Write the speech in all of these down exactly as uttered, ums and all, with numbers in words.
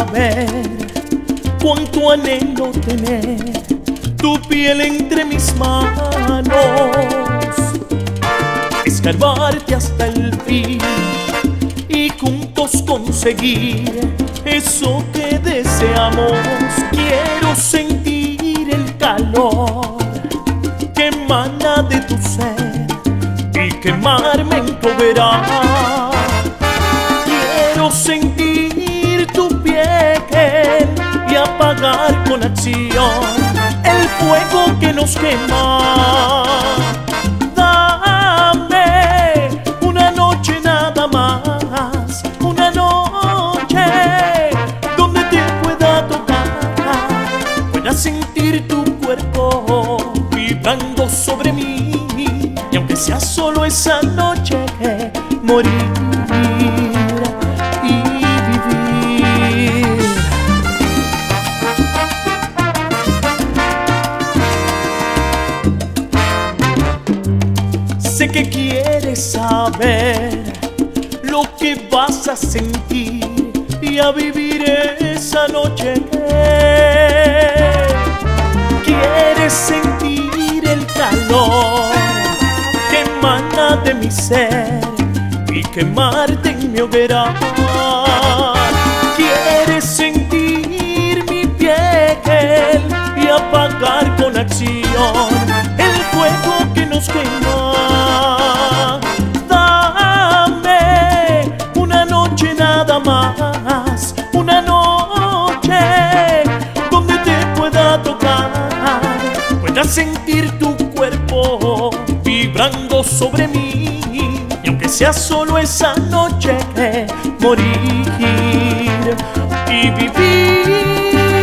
saber cuánto anhelo tener tu piel entre mis manos, escarbarte hasta el fin y juntos conseguir eso que deseamos. Quiero sentir el calor que emana de tu ser y quemarme en tu hoguera. Quiero sentir tu piel y apagar con acción el fuego que nos quema. Dame una noche nada más, una noche donde te pueda tocar, pueda sentir tu cuerpo vibrando sobre mí, y aunque sea solo esa noche, morir y vivir. Sé que quieres saber lo que vas a sentir y a vivir esa noche. Quieres sentir el calor que emana de mi ser y quemarte en mi hoguera. Quieres sentir mi piel y apagar con acción el fuego que nos quema. Dame una noche nada más, una noche donde te pueda tocar, pueda sentir tu cuerpo vibrando sobre mí, y aunque sea solo esa noche, morir y vivir.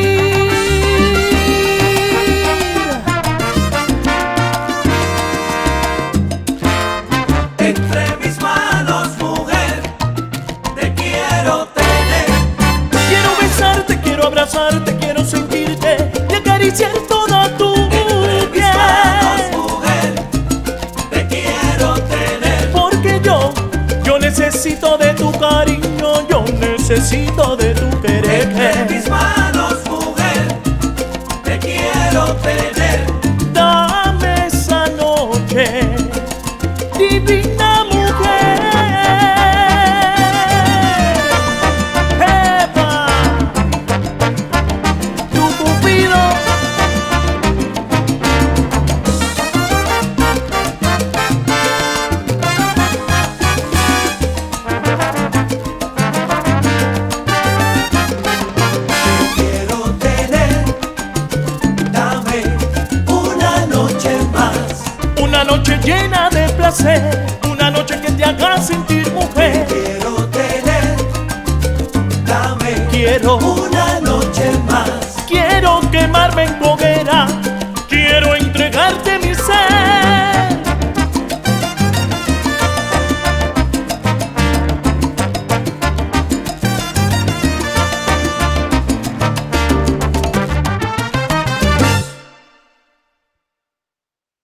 Entre mis manos, mujer, te quiero tener. Quiero besarte, quiero abrazarte, quiero sentirte y acariciar toda tu Entre mis manos, mujer, te quiero tener. Porque yo, yo necesito de tu cariño, yo necesito de tu querer. Entre mis manos, mujer, te quiero tener. Dame esa noche, divina mujer. ¡Epa! Tu cupido. Quiero tener, dame una noche más. Una noche llena de placer, una noche que te haga sentir mujer. Quiero tener, dame Quiero, una noche más. quiero quemarme en tu